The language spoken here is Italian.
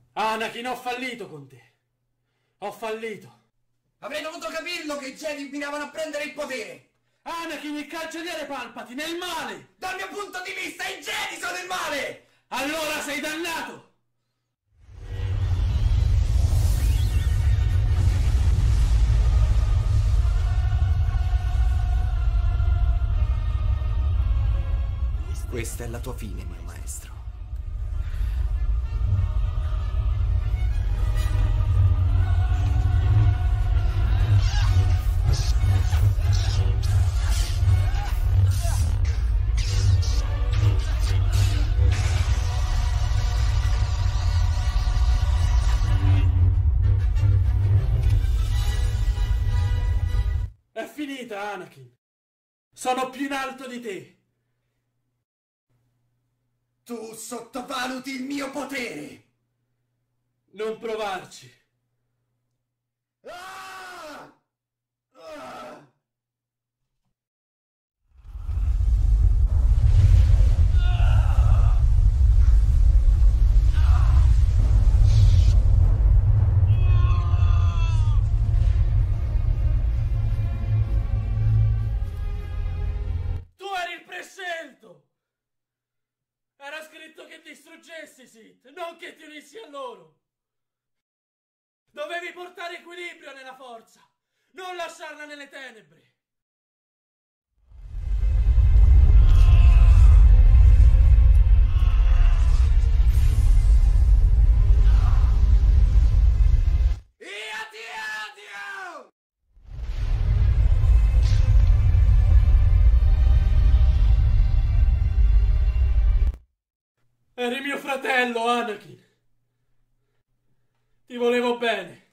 Anakin, ho fallito con te. Ho fallito. Avrei dovuto capirlo che i Jedi miravano a prendere il potere! Anakin, il cancelliere Palpatine è il male! Dal mio punto di vista i Jedi sono il male! Allora sei dannato! Questa è la tua fine, mio maestro. È finita, Anakin. Sono più in alto di te. Tu sottovaluti il mio potere! Non provarci. Ah! Ah! Tu eri il prescelto! Era scritto che distruggessi Sith, non che ti unissi a loro. Dovevi portare equilibrio nella forza, non lasciarla nelle tenebre. Eri mio fratello, Anakin. Ti volevo bene.